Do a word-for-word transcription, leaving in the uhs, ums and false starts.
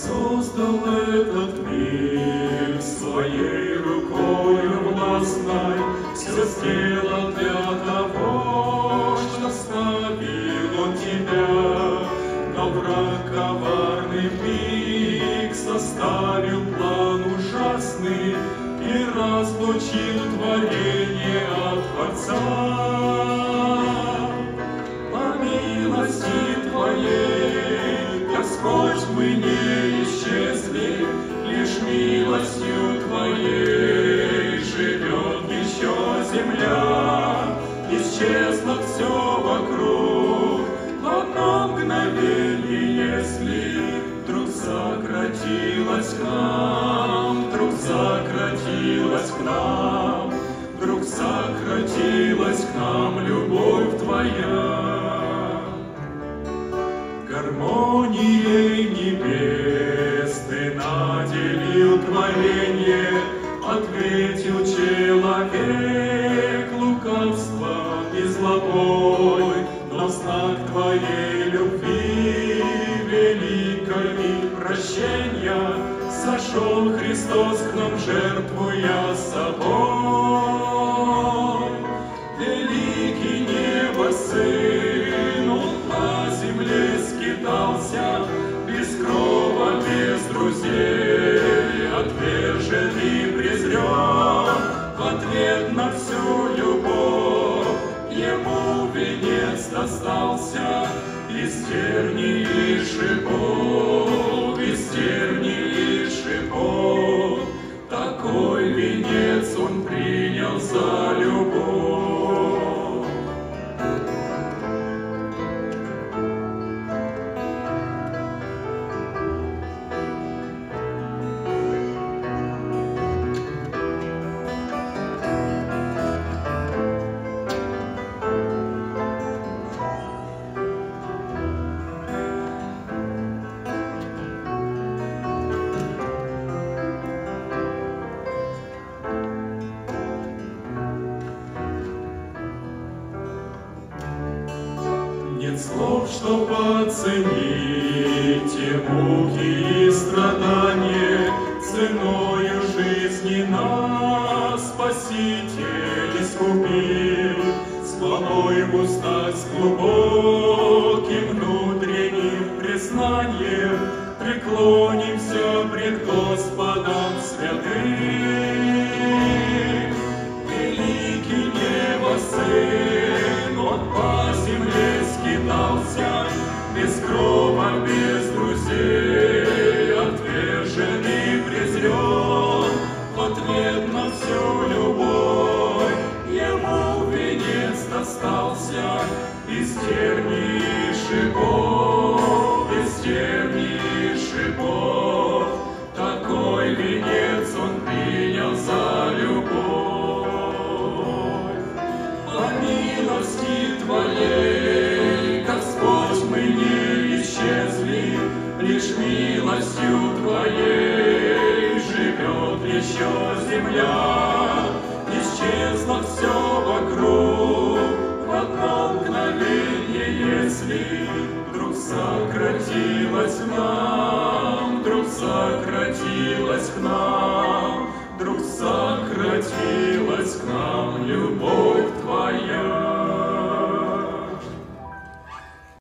создал этот мир своей рукою властной, все сделал для того, что славил он тебя. Но враг коварный миг составил план ужасный и разлучил творение от Творца. По милости Твоей, Господь, мы не исчезли, лишь милостью Твоей живет еще земля. Исчезло все вокруг в одно мгновение, если вдруг сократилось к нам, вдруг сократилось к нам, вдруг сократилась к нам любовь Твоя. Гармонией небес Ты наделил творение, ответил человек лукавство и злобой, но в знак Твоей любви великой и прощения сошел Христос к нам, жертвуя собой. Великий небо Сын, Он по земле скитался, без крова, без друзей, отвержен и презрен. В ответ на всю любовь Ему венец достался из терний и шипов, из терний и шипов. Такой венец Он принял за любовь. Нет слов, чтоб оценить те муки и страдания, ценою жизни нас Спаситель искупил. С хвалой в устах, с глубоким внутренним признанием преклонимся пред Господом святым. Великий небо Сын, Он по земле скитался, без крова, без друзей, отвержен и презрен. В ответ на всю любовь Ему венец достался из терний и шипов, из терний и шипов. Такой венец Он принял за любовь. По милости Твоей, Господь, мы не исчезли, лишь милостью Твоей живет еще земля. Исчезло все вокруг в одно мгновение, если вдруг сократилось к нам, вдруг сократилось к нам, вдруг сократилась к нам любовь.